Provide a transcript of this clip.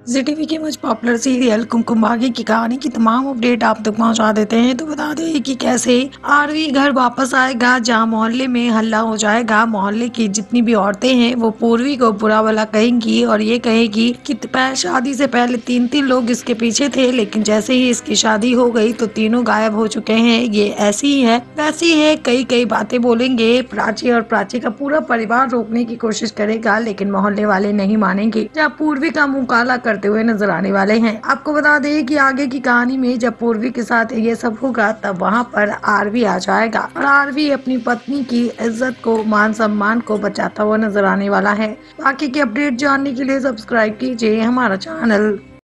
जी TV के मुझ popular serial Kumkum Bhagya की कहानी की तमाम अपडेट आप तक पहुंचा देते हैं। तो बता दें कि कैसे आरवी घर वापस आएगा, जहां मोहल्ले में हल्ला हो जाएगा। मोहल्ले की जितनी भी औरतें हैं वो पूर्वी को बुरा भला कहेंगी और ये कहेगी कि शादी से पहले तीन तीन लोग इसके पीछे थे, लेकिन जैसे ही इसकी शादी हो गई तो तीनों गायब हो चुके हैं। ये ऐसी ही है वैसी है, कई कई बातें बोलेंगे। प्राची और प्राची का पूरा परिवार रोकने की कोशिश करेगा, लेकिन मोहल्ले वाले नहीं मानेंगे। जहाँ पूर्वी का मुंह काला करते हुए नजर आने वाले हैं। आपको बता दें कि आगे की कहानी में जब पूर्वी के साथ ये सब होगा तब वहाँ पर आरवी आ जाएगा और आरवी अपनी पत्नी की इज्जत को, मान सम्मान को बचाता हुआ नजर आने वाला है। बाकी की अपडेट जानने के लिए सब्सक्राइब कीजिए हमारा चैनल।